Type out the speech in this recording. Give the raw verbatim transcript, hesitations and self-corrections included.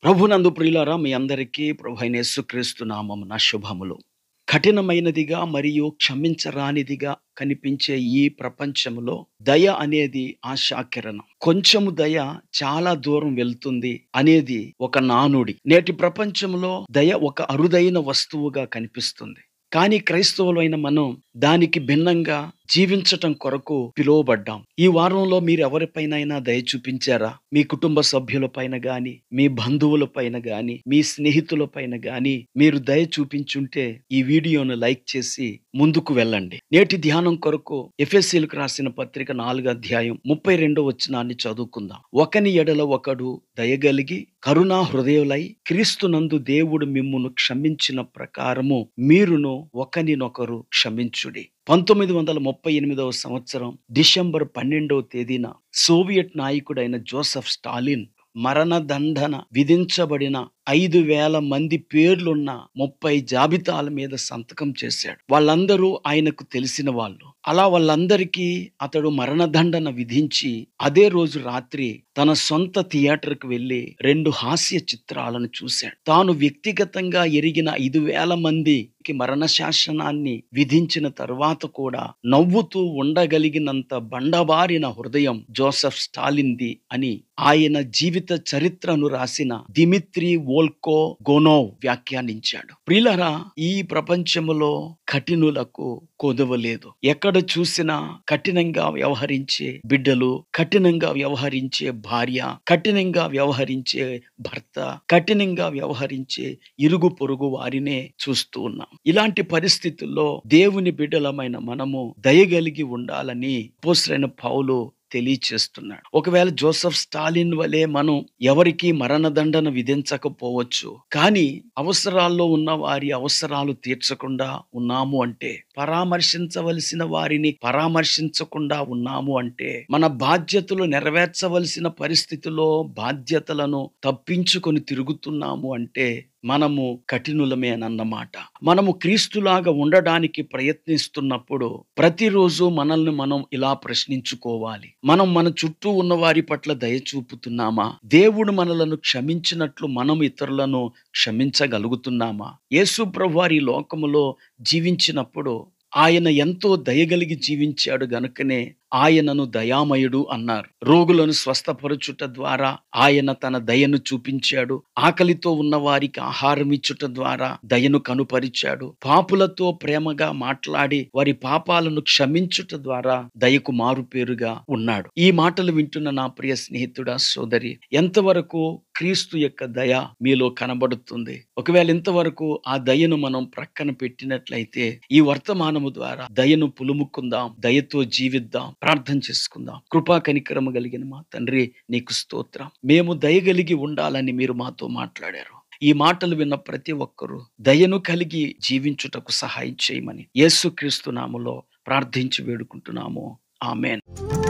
ప్రభునందు ప్రియులారా, మీ అందరికీ ప్రభువైన యేసుక్రీస్తు నామమున శుభములు. కఠినమైనదిగా మరియు క్షమించరానిదిగా కనిపించే ఈ ప్రపంచంలో దయ అనేది ఆశాకిరణం. కొంచెము దయ చాలా దూరం వెళ్తుంది అనేది ఒక నానుడి. నేటి ప్రపంచంలో దయ ఒక అరుదైన వస్తువుగా కనిపిస్తుంది. కానీ క్రైస్తవులైన మనం దానికి భిన్నంగా జీవించటం కొరకు పిలువబడ్డాం. ఈ వారంలో మీరు ఎవరిపైనైనా దయ చూపించారా? మీ కుటుంబ సభ్యులపైన గాని, మీ బంధువులపైన గాని, మీ స్నేహితులపైన గాని మీరు దయ చూపించుంటే ఈ వీడియోను లైక్ చేసి ముందుకు వెళ్ళండి. నేటి ధ్యానం కొరకు ఎఫెసీయులకు రాసిన పత్రిక నాలుగో అధ్యాయం ముప్పై రెండో వచనాన్ని చదువుకుందాం. ఒకని ఎడల ఒకడు దయగలిగి కరుణా హృదయులై క్రీస్తునందు దేవుడు మిమ్మును క్షమించిన ప్రకారము మీరును ఒకనినొకరు క్షమించుడి. పంతొమ్మిది వందల ముప్పై ఎనిమిదవ సంవత్సరం డిసెంబర్ పన్నెండవ తేదీన సోవియట్ నాయకుడైన జోసెఫ్ స్టాలిన్ మరణదండన విధించబడిన ఐదు వేల మంది పేర్లున్న ముప్పై జాబితాల మీద సంతకం చేశాడు. వాళ్ళందరూ ఆయనకు తెలిసిన వాళ్ళు. అలా వాళ్ళందరికీ అతడు మరణదండన విధించి అదే రోజు రాత్రి తన సొంత థియేటర్కు వెళ్లి రెండు హాస్య చిత్రాలను చూశాడు. తాను వ్యక్తిగతంగా ఎరిగిన ఐదు వేల మందికి మరణ శాసనాన్ని విధించిన తరువాత కూడా నవ్వుతూ ఉండగలిగినంత బండబారిన హృదయం జోసెఫ్ స్టాలిన్ది అని ఆయన జీవిత చరిత్రను రాసిన దిమిత్రి వోల్కో గోనోవ్ వ్యాఖ్యానించాడు. ప్రియులారా, ఈ ప్రపంచములో కఠినులకు కొదవలేదు. ఎక్కడ చూసినా కఠినంగా వ్యవహరించే బిడ్డలు, కఠినంగా వ్యవహరించే భార్య, కఠినంగా వ్యవహరించే భర్త, కఠినంగా వ్యవహరించే ఇరుగు పొరుగు వారినే చూస్తూ ఉన్నాం. ఇలాంటి పరిస్థితుల్లో దేవుని బిడ్డలమైన మనము దయగలిగి ఉండాలని అపోస్తలుడైన పౌలు తెలియచేస్తున్నాడు. ఒకవేళ జోసెఫ్ స్టాలిన్ వలె మనం ఎవరికి మరణదండన విధించకపోవచ్చు, కానీ అవసరాల్లో ఉన్న వారి అవసరాలు తీర్చకుండా ఉన్నాము అంటే, పరామర్శించవలసిన వారిని పరామర్శించకుండా ఉన్నాము అంటే, మన బాధ్యతలు నెరవేర్చవలసిన పరిస్థితిలో బాధ్యతలను తప్పించుకొని తిరుగుతున్నాము అంటే మనము కఠినులమే అన్నమాట. మనము క్రీస్తులాగా ఉండడానికి ప్రయత్నిస్తున్నప్పుడు ప్రతిరోజు మనల్ని మనం ఇలా ప్రశ్నించుకోవాలి. మనం మన చుట్టూ ఉన్న వారి పట్ల దయ చూపుతున్నామా? దేవుడు మనలను క్షమించినట్లు మనం ఇతరులను క్షమించగలుగుతున్నామా? యేసు ప్రభువారు ఈ లోకములో జీవించినప్పుడు ఆయన ఎంతో దయగలిగి జీవించాడు గనుకనే ఆయనను దయామయుడు అన్నారు. రోగులను స్వస్థపరచుట ద్వారా ఆయన తన దయను చూపించాడు. ఆకలితో ఉన్న వారికి ఆహారం ఇచ్చుట ద్వారా దయను కనుపరిచాడు. పాపులతో ప్రేమగా మాట్లాడి వారి పాపాలను క్షమించుట ద్వారా దయకు మారుపేరుగా ఉన్నాడు. ఈ మాటలు వింటున్న నా ప్రియ స్నేహితుడా, సోదరి, ఎంతవరకు క్రీస్తు యొక్క దయ మీలో కనబడుతుంది? ఒకవేళ ఇంతవరకు ఆ దయను మనం ప్రక్కన పెట్టినట్లయితే ఈ వర్తమానము ద్వారా దయను పులుముకుందాం, దయతో జీవిద్దాం. ప్రార్థన చేసుకుందాం. కృపా కనికరము కలిగిన మా తండ్రి, నీకు స్తోత్రం. మేము దయగలిగి ఉండాలని మీరు మాతో మాట్లాడారు. ఈ మాటలు విన్న ప్రతి ఒక్కరూ దయను కలిగి జీవించుటకు సహాయం చేయమని యేసుక్రీస్తు నామములో ప్రార్థించి వేడుకుంటున్నాము. ఆమేన్.